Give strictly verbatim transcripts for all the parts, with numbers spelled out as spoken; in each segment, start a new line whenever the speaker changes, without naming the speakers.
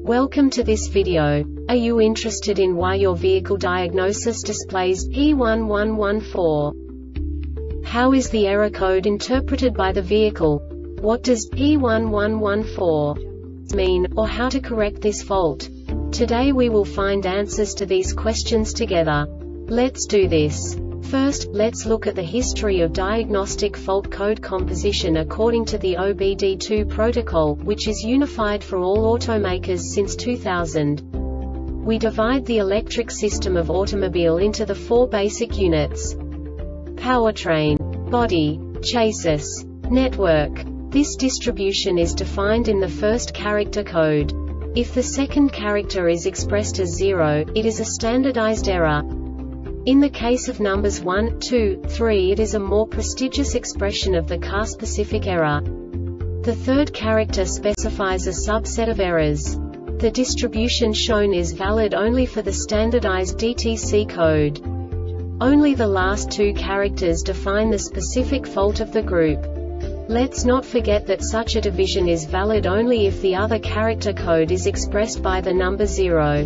Welcome to this video. Are you interested in why your vehicle diagnosis displays P one one one four? How is the error code interpreted by the vehicle? What does P one one one four mean, or how to correct this fault? Today we will find answers to these questions together. Let's do this. First, let's look at the history of diagnostic fault code composition according to the O B D two protocol, which is unified for all automakers since two thousand. We divide the electric system of automobile into the four basic units: powertrain, body, chassis, network. This distribution is defined in the first character code. If the second character is expressed as zero, it is a standardized error. In the case of numbers one, two, three, it is a more prestigious expression of the car-specific error. The third character specifies a subset of errors. The distribution shown is valid only for the standardized D T C code. Only the last two characters define the specific fault of the group. Let's not forget that such a division is valid only if the other character code is expressed by the number zero.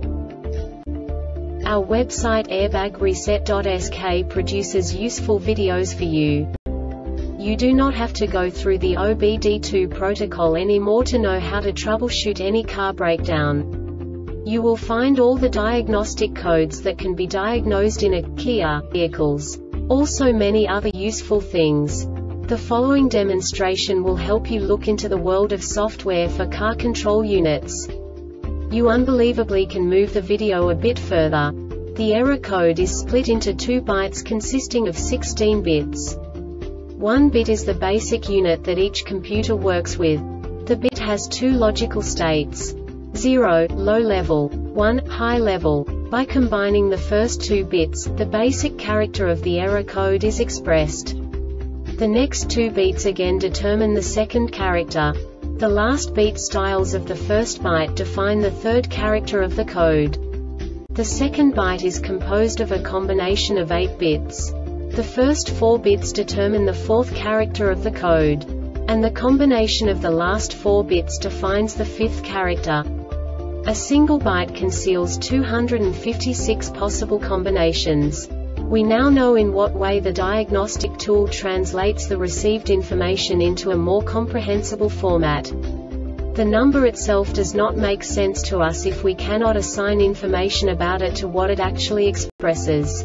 Our website airbag reset dot S K produces useful videos for you. You do not have to go through the O B D two protocol anymore to know how to troubleshoot any car breakdown. You will find all the diagnostic codes that can be diagnosed in a Kia vehicles. Also many other useful things. The following demonstration will help you look into the world of software for car control units. You unbelievably can move the video a bit further. The error code is split into two bytes consisting of sixteen bits. One bit is the basic unit that each computer works with. The bit has two logical states: zero, low level, one, high level. By combining the first two bits, the basic character of the error code is expressed. The next two beats again determine the second character. The last beat styles of the first byte define the third character of the code. The second byte is composed of a combination of eight bits. The first four bits determine the fourth character of the code. And the combination of the last four bits defines the fifth character. A single byte conceals two hundred fifty-six possible combinations. We now know in what way the diagnostic tool translates the received information into a more comprehensible format. The number itself does not make sense to us if we cannot assign information about it to what it actually expresses.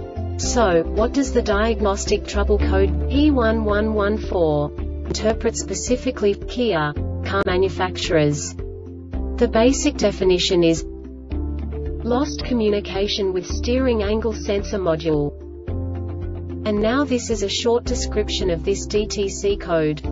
So, what does the diagnostic trouble code P one one one four interpret specifically for Kia car manufacturers? The basic definition is lost communication with steering angle sensor module. And now this is a short description of this D T C code.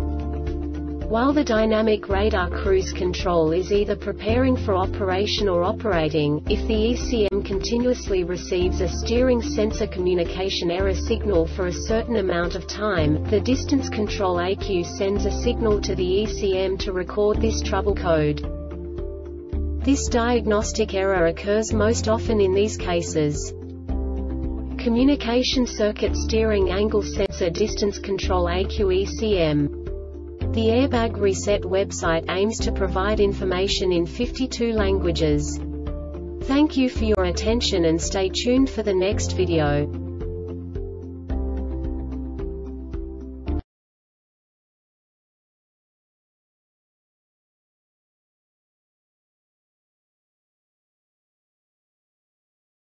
While the dynamic radar cruise control is either preparing for operation or operating, if the E C M continuously receives a steering sensor communication error signal for a certain amount of time, the distance control A Q sends a signal to the E C M to record this trouble code. This diagnostic error occurs most often in these cases: communication circuit steering angle sensor distance control A Q E C M. The Airbag Reset website aims to provide information in fifty-two languages. Thank you for your attention and stay tuned for the next video.